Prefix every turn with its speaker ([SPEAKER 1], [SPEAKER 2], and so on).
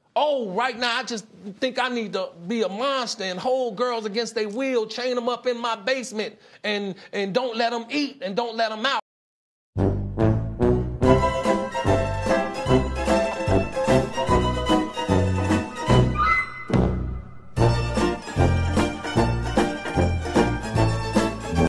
[SPEAKER 1] Oh, right now I just think I need to be a monster and hold girls against their will, chain them up in my basement, and don't let them eat and don't let them out.